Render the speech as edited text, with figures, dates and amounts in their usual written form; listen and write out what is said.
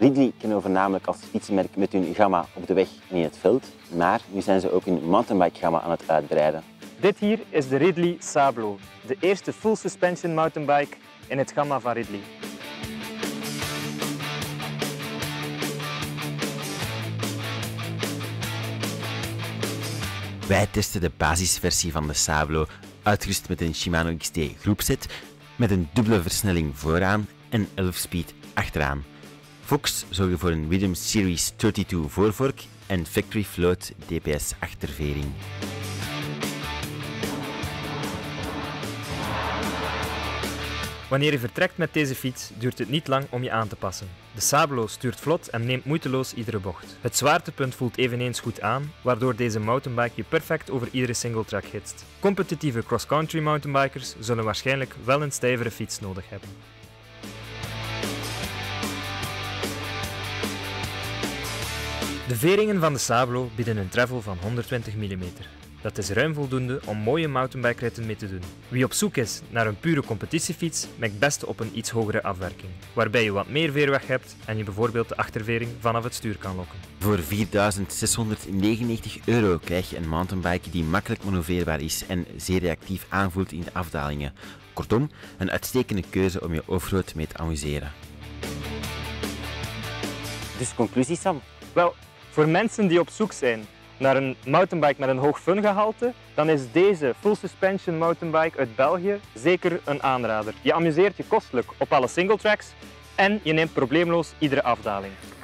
Ridley kennen we voornamelijk als fietsenmerk met hun gamma op de weg en in het veld, maar nu zijn ze ook hun mountainbike gamma aan het uitbreiden. Dit hier is de Ridley Sablo, de eerste full suspension mountainbike in het gamma van Ridley. Wij testen de basisversie van de Sablo, uitgerust met een Shimano XT groepset, met een dubbele versnelling vooraan en 11-speed achteraan. Fox zorgde voor een Williams Series 32 voorvork en Factory Float DPS achtervering. Wanneer je vertrekt met deze fiets, duurt het niet lang om je aan te passen. De Sablo stuurt vlot en neemt moeiteloos iedere bocht. Het zwaartepunt voelt eveneens goed aan, waardoor deze mountainbike je perfect over iedere singletrack hitst. Competitieve cross-country mountainbikers zullen waarschijnlijk wel een stijvere fiets nodig hebben. De veringen van de Sablo bieden een travel van 120 mm. Dat is ruim voldoende om mooie mountainbikeritten mee te doen. Wie op zoek is naar een pure competitiefiets, mikt best op een iets hogere afwerking, waarbij je wat meer veerweg hebt en je bijvoorbeeld de achtervering vanaf het stuur kan lokken. Voor €4.699 krijg je een mountainbike die makkelijk manoeuvreerbaar is en zeer reactief aanvoelt in de afdalingen. Kortom, een uitstekende keuze om je offroad mee te amuseren. Dus conclusie, Sam? Wel, voor mensen die op zoek zijn naar een mountainbike met een hoog fungehalte, dan is deze full suspension mountainbike uit België zeker een aanrader. Je amuseert je kostelijk op alle singletracks en je neemt probleemloos iedere afdaling.